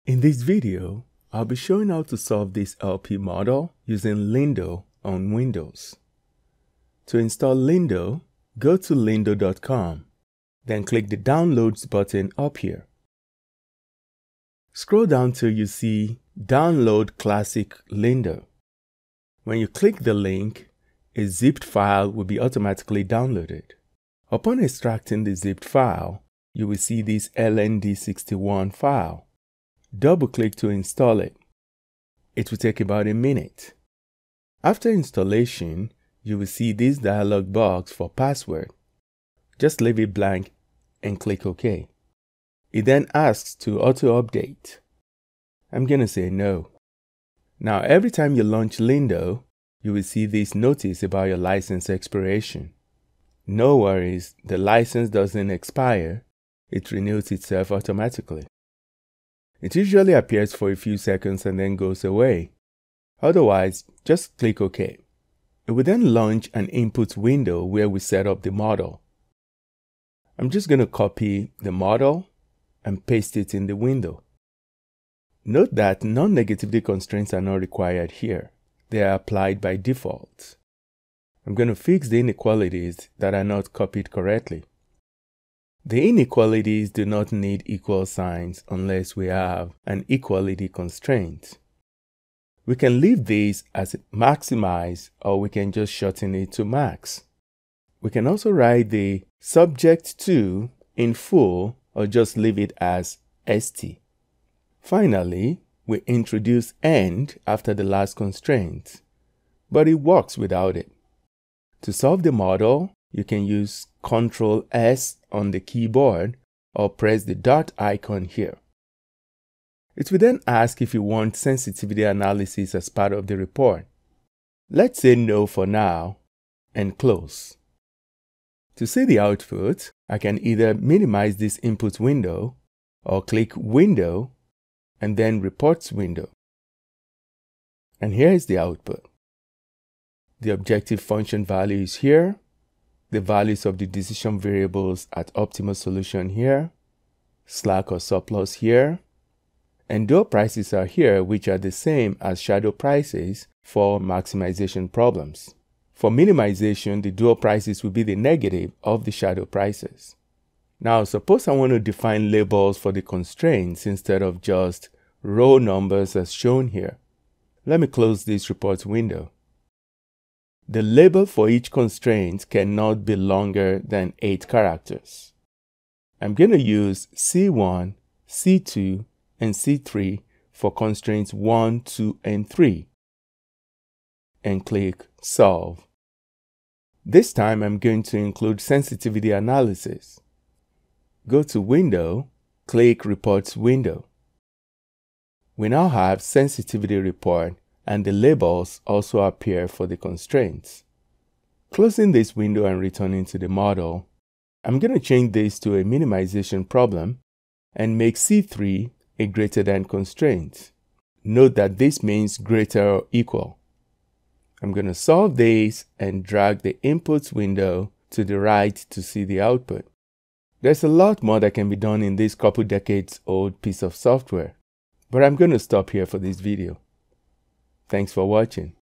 In this video, I'll be showing how to solve this LP model using LINDO on Windows. To install LINDO, go to lindo.com, then click the Downloads button up here. Scroll down till you see Download Classic LINDO. When you click the link, a zipped file will be automatically downloaded. Upon extracting the zipped file, you will see this LND61 file. Double-click to install it. It will take about a minute. After installation, you will see this dialog box for password. Just leave it blank and click OK. It then asks to auto-update. I'm going to say no. Now, every time you launch LINDO, you will see this notice about your license expiration. No worries, the license doesn't expire. It renews itself automatically. It usually appears for a few seconds and then goes away. Otherwise, just click OK. It will then launch an input window where we set up the model. I'm just going to copy the model and paste it in the window. Note that non-negativity constraints are not required here. They are applied by default. I'm going to fix the inequalities that are not copied correctly. The inequalities do not need equal signs unless we have an equality constraint. We can leave this as maximize, or we can just shorten it to max. We can also write the subject to in full or just leave it as st. Finally, we introduce AND after the last constraint, but it works without it. To solve the model, you can use Ctrl S on the keyboard or press the dot icon here. It will then ask if you want sensitivity analysis as part of the report. Let's say no for now and close. To see the output, I can either minimize this input window or click Window and then Reports window. And here is the output. The objective function value is here. The values of the decision variables at optimal solution here, slack or surplus here, and dual prices are here, which are the same as shadow prices for maximization problems. For minimization, the dual prices will be the negative of the shadow prices. Now, suppose I want to define labels for the constraints instead of just row numbers as shown here. Let me close this report window. The label for each constraint cannot be longer than 8 characters. I'm going to use C1, C2, and C3 for constraints 1, 2, and 3. And click Solve. This time I'm going to include sensitivity analysis. Go to Window, click Reports window. We now have sensitivity report, and the labels also appear for the constraints. Closing this window and returning to the model, I'm going to change this to a minimization problem and make C3 a greater than constraint. Note that this means greater or equal. I'm going to solve this and drag the inputs window to the right to see the output. There's a lot more that can be done in this couple decades old piece of software, but I'm going to stop here for this video. Thanks for watching.